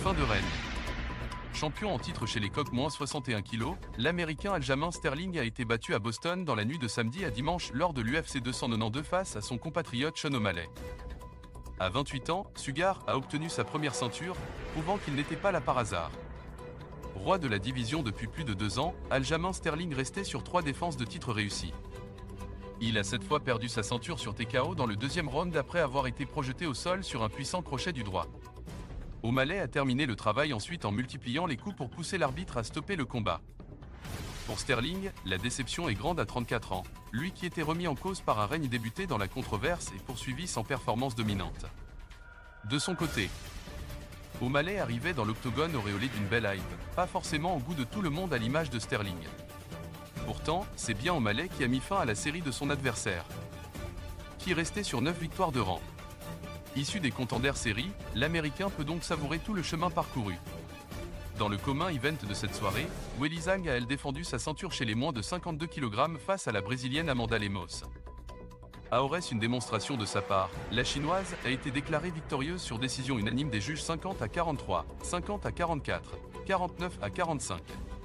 fin de règne. Champion en titre chez les coqs -61 kg, l'Américain Aljamain Sterling a été battu à Boston dans la nuit de samedi à dimanche lors de l'UFC 292 face à son compatriote Sean O'Malley. À 28 ans, Sugar a obtenu sa première ceinture, prouvant qu'il n'était pas là par hasard. Roi de la division depuis plus de 2 ans, Aljamain Sterling restait sur 3 défenses de titre réussies. Il a cette fois perdu sa ceinture sur TKO dans le deuxième round après avoir été projeté au sol sur un puissant crochet du droit. O'Malley a terminé le travail ensuite en multipliant les coups pour pousser l'arbitre à stopper le combat. Pour Sterling, la déception est grande à 34 ans, lui qui était remis en cause par un règne débuté dans la controverse et poursuivi sans performance dominante. De son côté, O'Malley arrivait dans l'octogone auréolé d'une belle hype, pas forcément au goût de tout le monde à l'image de Sterling. Pourtant, c'est bien O'Malley qui a mis fin à la série de son adversaire, qui restait sur 9 victoires de rang. Issu des Contender Series, l'Américain peut donc savourer tout le chemin parcouru. Dans le commun event de cette soirée, Weili Zhang a elle défendu sa ceinture chez les moins de 52 kg face à la Brésilienne Amanda Lemos. Aurait-ce une démonstration de sa part, la Chinoise a été déclarée victorieuse sur décision unanime des juges 50 à 43, 50 à 44, 49 à 45.